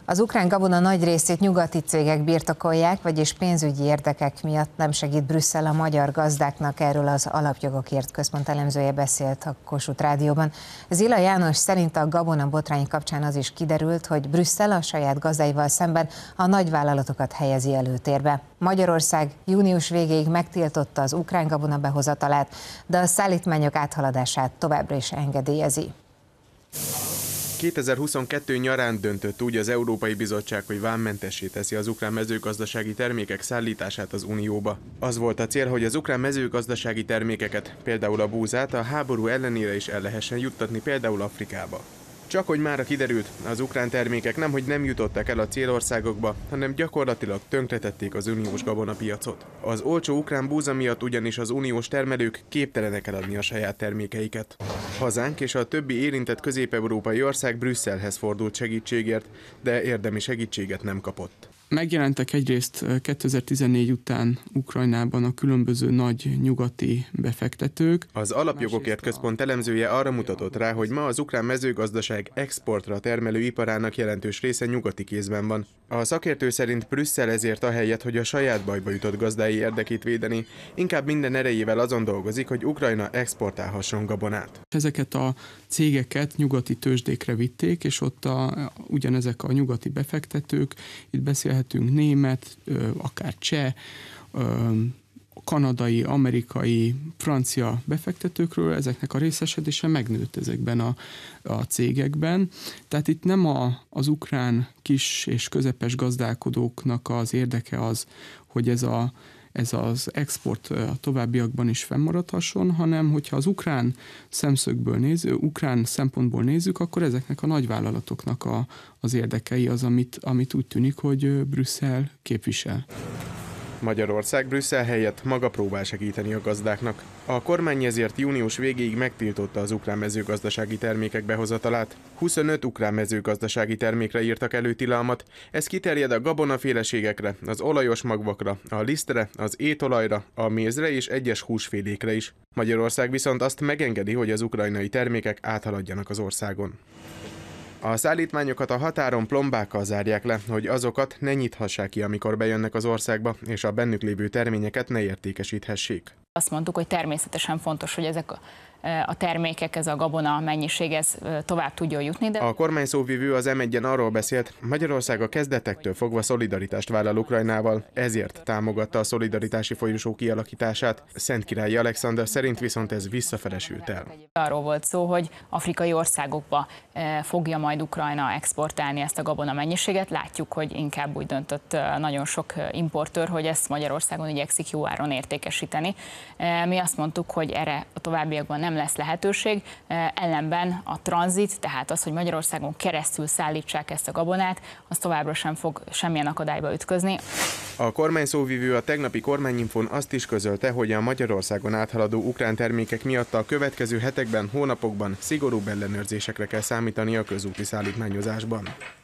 Az ukrán gabona nagy részét nyugati cégek birtokolják, vagyis pénzügyi érdekek miatt nem segít Brüsszel a magyar gazdáknak. Erről az Alapjogokért Központ elemzője beszélt a Kossuth Rádióban. Zila János szerint a gabona botrány kapcsán az is kiderült, hogy Brüsszel a saját gazdáival szemben a nagyvállalatokat helyezi előtérbe. Magyarország június végéig megtiltotta az ukrán gabona behozatalát, de a szállítmányok áthaladását továbbra is engedélyezi. 2022 nyarán döntött úgy az Európai Bizottság, hogy vámmentessé teszi az ukrán mezőgazdasági termékek szállítását az Unióba. Az volt a cél, hogy az ukrán mezőgazdasági termékeket, például a búzát a háború ellenére is el lehessen juttatni például Afrikába. Csak hogy mára kiderült, az ukrán termékek nemhogy nem jutottak el a célországokba, hanem gyakorlatilag tönkretették az uniós gabonapiacot. Az olcsó ukrán búza miatt ugyanis az uniós termelők képtelenek eladni a saját termékeiket. Hazánk és a többi érintett közép-európai ország Brüsszelhez fordult segítségért, de érdemi segítséget nem kapott. Megjelentek egyrészt 2014 után Ukrajnában a különböző nagy nyugati befektetők. Az Alapjogokért Központ elemzője arra mutatott rá, hogy ma az ukrán mezőgazdaság exportra termelő iparának jelentős része nyugati kézben van. A szakértő szerint Brüsszel ezért ahelyett, hogy a saját bajba jutott gazdái érdekét védeni, inkább minden erejével azon dolgozik, hogy Ukrajna exportálhasson gabonát. Ezeket a cégeket nyugati tőzsdékre vitték, és ott ugyanezek a nyugati befektetők, itt beszélhetünk német, akár cseh, kanadai, amerikai, francia befektetőkről, ezeknek a részesedése megnőtt ezekben a cégekben. Tehát itt nem az ukrán kis és közepes gazdálkodóknak az érdeke az, hogy ez az export a továbbiakban is fennmaradhasson, hanem hogyha az ukrán szempontból nézzük, akkor ezeknek a nagyvállalatoknak az érdekei az, amit úgy tűnik, hogy Brüsszel képvisel. Magyarország Brüsszel helyett maga próbál segíteni a gazdáknak. A kormány ezért június végéig megtiltotta az ukrán mezőgazdasági termékek behozatalát. 25 ukrán mezőgazdasági termékre írtak elő tilalmat, ez kiterjed a gabonaféleségekre, az olajos magvakra, a lisztre, az étolajra, a mézre és egyes húsfélékre is. Magyarország viszont azt megengedi, hogy az ukrajnai termékek áthaladjanak az országon. A szállítmányokat a határon plombákkal zárják le, hogy azokat ne nyithassák ki, amikor bejönnek az országba, és a bennük lévő terményeket ne értékesíthessék. Azt mondtuk, hogy természetesen fontos, hogy ezek a termékek, ez a gabona mennyiség, ez tovább tudjon jutni. De... A kormány szóvivő az M1-en arról beszélt, Magyarország a kezdetektől fogva szolidaritást vállal Ukrajnával, ezért támogatta a szolidaritási folyosó kialakítását. Szentkirályi Alexander szerint viszont ez visszafelesült el. Arról volt szó, hogy afrikai országokba fogja majd Ukrajna exportálni ezt a gabona mennyiséget. Látjuk, hogy inkább úgy döntött nagyon sok importőr, hogy ezt Magyarországon igyekszik jó áron értékesíteni. Mi azt mondtuk, hogy erre a továbbiakban nem lesz lehetőség, ellenben a tranzit, tehát az, hogy Magyarországon keresztül szállítsák ezt a gabonát, az továbbra sem fog semmilyen akadályba ütközni. A kormány szóvivő a tegnapi kormányinfón azt is közölte, hogy a Magyarországon áthaladó ukrán termékek miatt a következő hetekben, hónapokban szigorúbb ellenőrzésekre kell számítani a közúti szállítmányozásban.